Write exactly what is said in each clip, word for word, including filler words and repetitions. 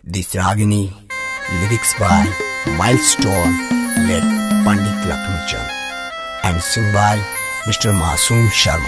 This Ragini, lyrics by Milestone, led Pandit Lakshmi Chand, and sung by Mister Masoom Sharma.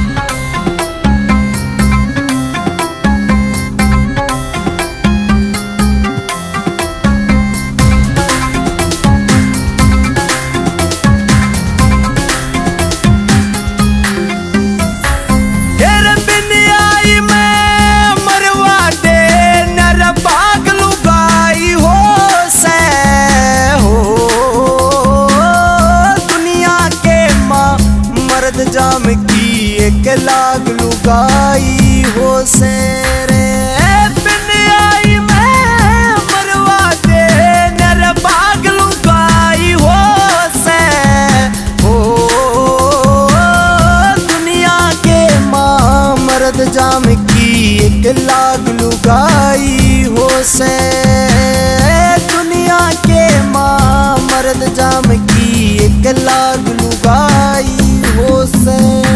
जाम की एक लाग लुगाई हो से रे बिन आई मैं मरवा दे नर बाग लुगाई हो से हो दुनिया के माँ मर्द जाम की एक लाग लुगाई हो से दुनिया के माँ मर्द जाम की एक लाग लुगाई हो से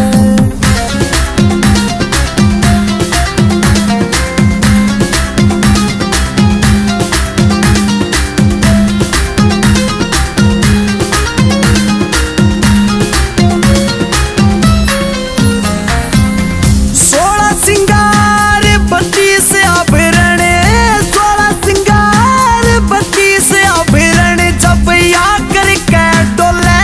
सोलह सिंगार बत्तीस आभरण सोलह सिंगार बत्तीस आभरण जब या करके डोले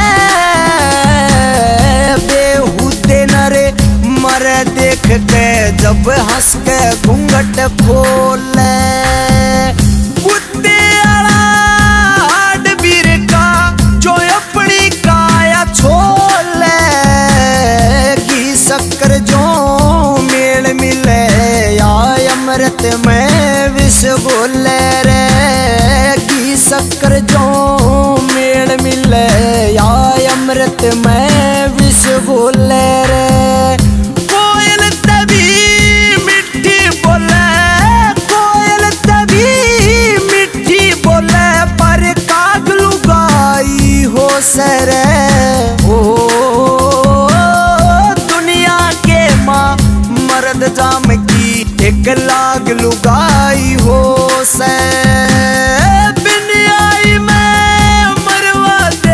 मरे देख के जब हंस के घूंघट खोले कुत्ते आड़ वीर का जो अपनी काया छोले घी शक्कर जो मेल मिले या अमृत में विष बोले रे घी शक्कर जो मेल मिले या अमृत में विष बोले रे सरे हो दुनिया के माँ मर्द जाम की एक लाग लुगाई हो से बिन आई मैं मरवा दे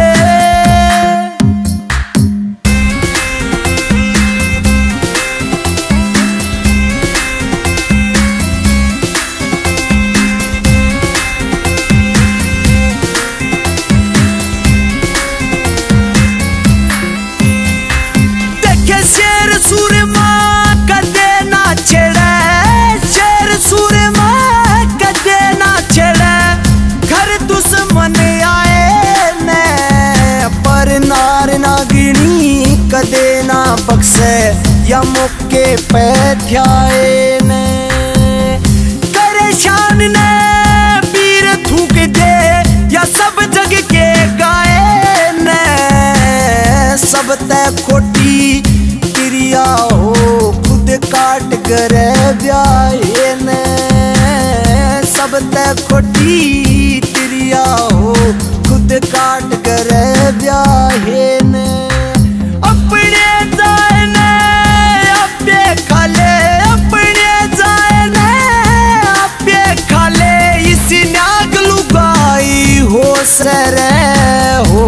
कदे ना बख्शे या मौके पे ध्याए ने करे शान ने पीर थूक दे या सब जग के गाए ने सब तय खोटी क्रिया हो खुद काट करे ब्याहे ने सब तय खोटी क्रिया हो खुद काट करे ब्याहे ने अपने जाने अपने खाले अपने जाने अपने खाले इसी नाग लुगाई हो सरे हो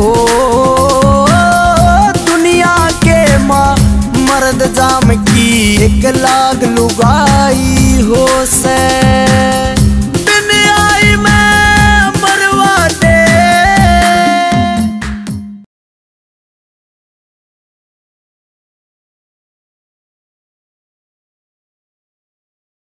दुनिया के माँ मर्द जाम की एक लाग लुगाई हो से